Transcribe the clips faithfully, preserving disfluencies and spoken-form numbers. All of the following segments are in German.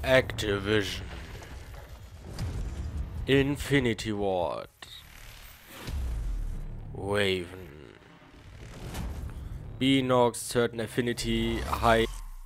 Activision, Infinity Ward, Raven, Beenox, Certain Affinity, High.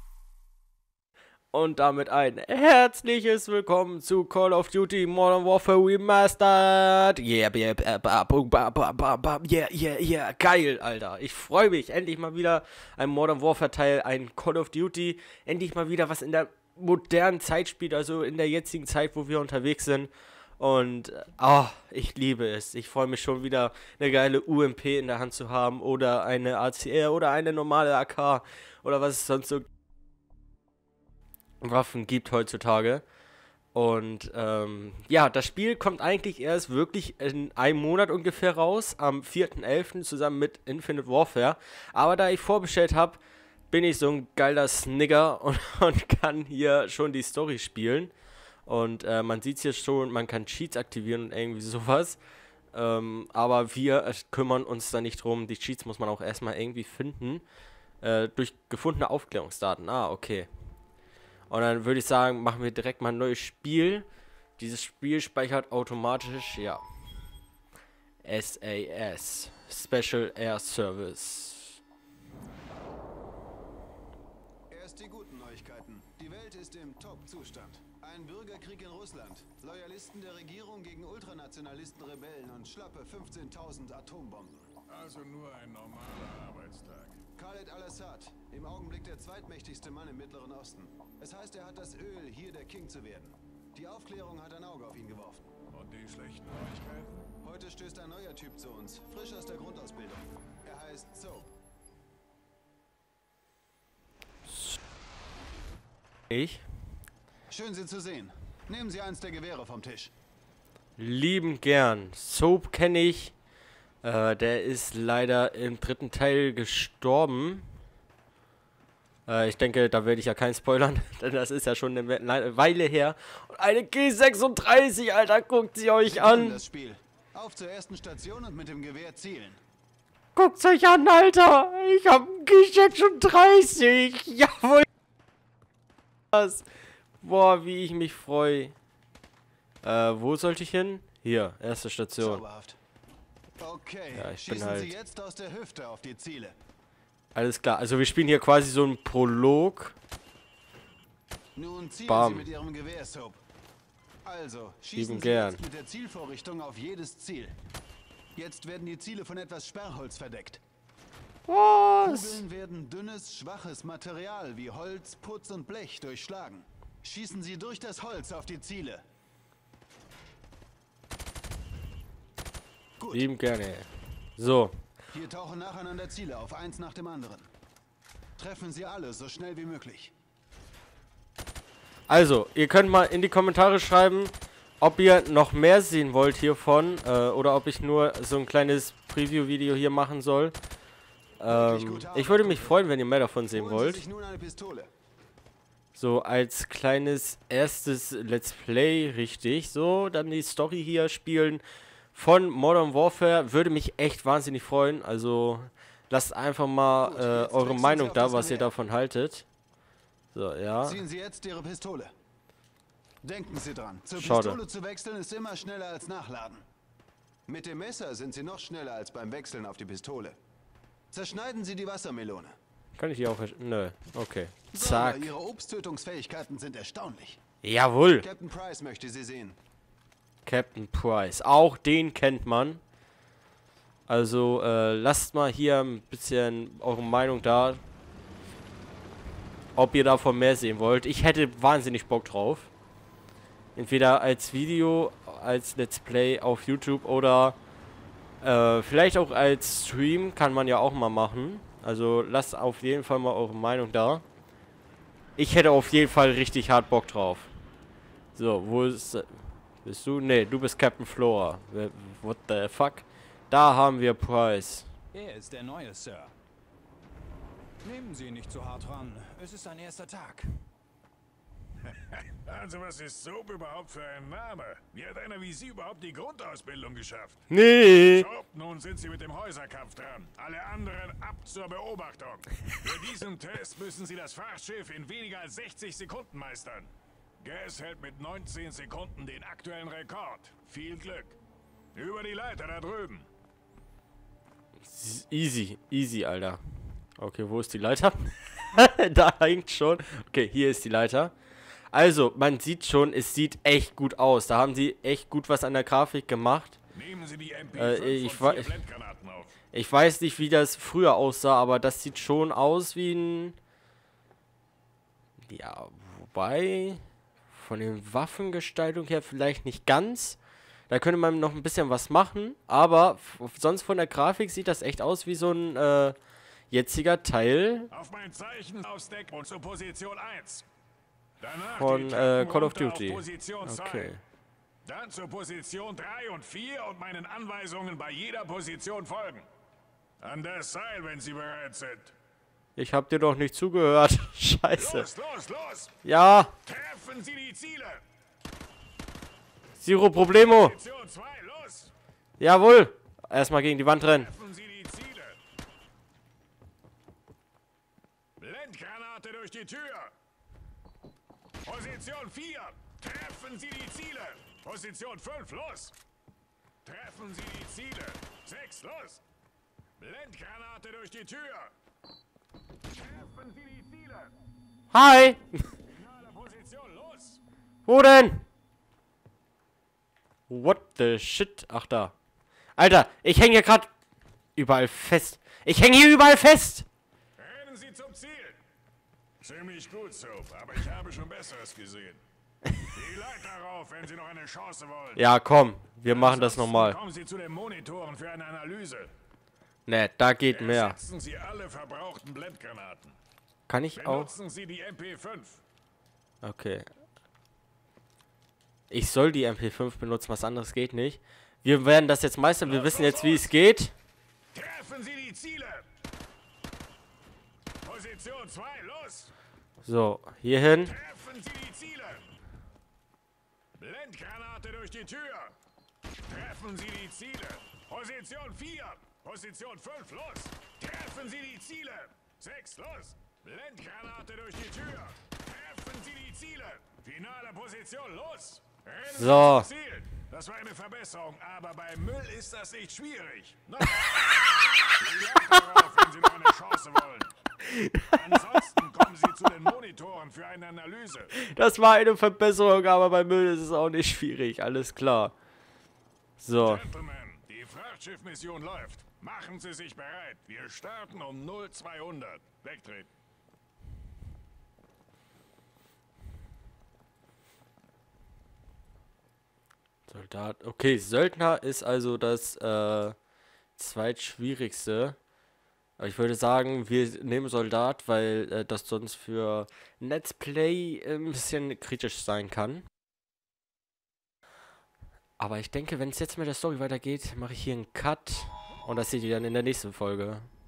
Und damit ein herzliches Willkommen zu Call of Duty Modern Warfare Remastered. Yeah, yeah, yeah, yeah, yeah, geil, Alter. Ich freue mich. Endlich mal wieder ein Modern Warfare Teil, ein Call of Duty. Endlich mal wieder was in der modernen Zeit spielt, also in der jetzigen Zeit, wo wir unterwegs sind. Und, ah, oh, ich liebe es. Ich freue mich schon wieder, eine geile U M P in der Hand zu haben oder eine A C R oder eine normale A K oder was es sonst so Waffen gibt heutzutage. Und ähm, ja, das Spiel kommt eigentlich erst wirklich in einem Monat ungefähr raus, am vierten elften zusammen mit Infinite Warfare. Aber da ich vorbestellt habe, bin ich so ein geiler Snigger und, und kann hier schon die Story spielen. Und äh, man sieht es hier schon, man kann Cheats aktivieren und irgendwie sowas. Ähm, aber wir äh, kümmern uns da nicht drum. Die Cheats muss man auch erstmal irgendwie finden. Äh, durch gefundene Aufklärungsdaten. Ah, okay. Und dann würde ich sagen, machen wir direkt mal ein neues Spiel. Dieses Spiel speichert automatisch, ja. S A S. Special Air Service. Erst die guten Neuigkeiten. Die Welt ist im Top-Zustand. Ein Bürgerkrieg in Russland. Loyalisten der Regierung gegen Ultranationalisten, Rebellen und schlappe fünfzehntausend Atombomben. Also nur ein normaler Arbeitstag. Khaled al-Assad, im Augenblick der zweitmächtigste Mann im Mittleren Osten. Es heißt, er hat das Öl, hier der King zu werden. Die Aufklärung hat ein Auge auf ihn geworfen. Und die schlechten Neuigkeiten? Heute stößt ein neuer Typ zu uns, frisch aus der Grundausbildung. Er heißt Soap. Ich? Schön, Sie zu sehen. Nehmen Sie eins der Gewehre vom Tisch. Lieben gern. Soap kenne ich. Äh, der ist leider im dritten Teil gestorben. Äh, ich denke, da werde ich ja keinen spoilern, denn das ist ja schon eine Weile her. Und eine G sechsunddreißig, Alter, guckt sie euch an. Das Spiel. Auf zur ersten Station und mit dem Gewehr zielen. Guckt's euch an, Alter. Ich hab einen G sechsunddreißig. Jawohl. Was? Boah, wie ich mich freue. Äh, wo sollte ich hin? Hier, erste Station. Zauberhaft. Okay, ja, ich schießen bin halt Sie jetzt aus der Hüfte auf die Ziele. Alles klar, also wir spielen hier quasi so einen Prolog. Nun zielen Bam. Sie mit Ihrem Gewehr, Soap. Also, Lieben schießen Sie gern. jetzt mit der Zielvorrichtung auf jedes Ziel. Jetzt werden die Ziele von etwas Sperrholz verdeckt. Was? Kugeln werden dünnes, schwaches Material wie Holz, Putz und Blech durchschlagen. Schießen Sie durch das Holz auf die Ziele. Gut. Lieben gerne. So. Hier tauchen nacheinander Ziele auf, eins nach dem anderen. Treffen Sie alle so schnell wie möglich. Also, ihr könnt mal in die Kommentare schreiben, ob ihr noch mehr sehen wollt hiervon. Äh, oder ob ich nur so ein kleines Preview-Video hier machen soll. Ähm, ich würde mich freuen, wenn ihr mehr davon sehen Holen Sie wollt. sich nun eine Pistole. So als kleines erstes Let's Play, richtig. So, dann die Story hier spielen von Modern Warfare. Würde mich echt wahnsinnig freuen. Also lasst einfach mal Gut, äh, jetzt eure wechseln Meinung Sie auf da, das was ihr Gewehr. davon haltet. So, ja. Ziehen Sie jetzt Ihre Pistole. Denken Sie dran, zur Schade. Pistole zu wechseln ist immer schneller als nachladen. Mit dem Messer sind Sie noch schneller als beim Wechseln auf die Pistole. Zerschneiden Sie die Wassermelone. Kann ich die auch... Nö, okay. So, Zack. Ihre Obsttötungsfähigkeiten sind erstaunlich. Jawohl. Captain Price möchte Sie sehen. Captain Price. Auch den kennt man. Also, äh, lasst mal hier ein bisschen eure Meinung da. Ob ihr davon mehr sehen wollt. Ich hätte wahnsinnig Bock drauf. Entweder als Video, als Let's Play auf YouTube oder äh, vielleicht auch als Stream. Kann man ja auch mal machen. Also, lasst auf jeden Fall mal eure Meinung da. Ich hätte auf jeden Fall richtig hart Bock drauf. So, wo ist... Bist du? Nee, du bist Captain Flora. What the fuck? Da haben wir Price. Er ist der Neue, Sir. Nehmen Sie ihn nicht so hart ran. Es ist sein erster Tag. Also was ist Soap überhaupt für ein Name? Wie hat einer wie Sie überhaupt die Grundausbildung geschafft? Nee. Soap, nun sind Sie mit dem Häuserkampf dran. Alle anderen ab zur Beobachtung. Für diesen Test müssen Sie das Frachtschiff in weniger als sechzig Sekunden meistern. Gas hält mit neunzehn Sekunden den aktuellen Rekord. Viel Glück. Über die Leiter da drüben. Easy, easy, Alter. Okay, wo ist die Leiter? Da hängt schon. Okay, hier ist die Leiter. Also, man sieht schon, es sieht echt gut aus. Da haben sie echt gut was an der Grafik gemacht. Nehmen Sie die M P Äh, fünf ich, und wa- vier ich, Blendgranaten auf. ich weiß nicht, wie das früher aussah, aber das sieht schon aus wie ein... Ja, wobei... Von den Waffengestaltung her vielleicht nicht ganz. Da könnte man noch ein bisschen was machen. Aber f- sonst von der Grafik sieht das echt aus wie so ein äh, jetziger Teil Auf mein Zeichen aufs Deck und zur Position eins. Danach von die äh, Treppen Call of runter auf Duty. Position zwei. Okay. Dann zur Position drei und vier und meinen Anweisungen bei jeder Position folgen. An das Seil, wenn Sie bereit sind. Ich hab dir doch nicht zugehört. Scheiße. Los, los, los! Ja, Treffen Sie die Ziele! Zero Problemo. Position zwei, los! Jawohl. Erstmal gegen die Wand rennen. Treffen Sie die Ziele! Blendgranate durch die Tür! Position vier! Treffen Sie die Ziele! Position fünf, los! Treffen Sie die Ziele! sechs, los! Blendgranate durch die Tür! Treffen Sie die Ziele! Hi. Finale Position, los! Wo denn? What the shit? Ach da. Alter, ich hänge hier gerade überall fest. Ich hänge hier überall fest. Rennen Sie zum Ziel! Ziemlich gut, Soap, aber ich habe schon Besseres gesehen. Die Leiter rauf, wenn Sie noch eine Chance wollen. Ja, komm. Wir machen das Ansonsten nochmal. Kommen Sie zu den Monitoren für eine Analyse. Ne, da geht mehr. Ersetzen Sie alle verbrauchten Blendgranaten. Kann ich auch? Benutzen Sie die M P fünf. Okay. Ich soll die M P fünf benutzen, was anderes geht nicht. Wir werden das jetzt meistern. Wir wissen jetzt, wie es geht. Treffen Sie die Ziele! Position zwei, los! So, hierhin. Treffen Sie die Ziele! Blendgranate durch die Tür! Treffen Sie die Ziele! Position vier! Position fünf, los! Treffen Sie die Ziele! sechs, los! Blendgranate durch die Tür! Treffen Sie die Ziele! Finale Position, los! Rennen Sie So. zum Ziel! Das war eine Verbesserung, aber bei Müll ist das nicht schwierig. Na, die Leiter rauf, wenn Sie noch eine Chance wollen. Ansonsten kommen Sie zu den Monitoren für eine Analyse. Das war eine Verbesserung, aber bei Müll ist es auch nicht schwierig. Alles klar. So. Gentlemen, die Frachtschiffmission läuft. Machen Sie sich bereit. Wir starten um null zweihundert. Wegtreten. Soldat. Okay, Söldner ist also das äh, zweitschwierigste. Aber ich würde sagen, wir nehmen Soldat, weil äh, das sonst für Let's Play äh, ein bisschen kritisch sein kann. Aber ich denke, wenn es jetzt mit der Story weitergeht, mache ich hier einen Cut. Und das seht ihr dann in der nächsten Folge.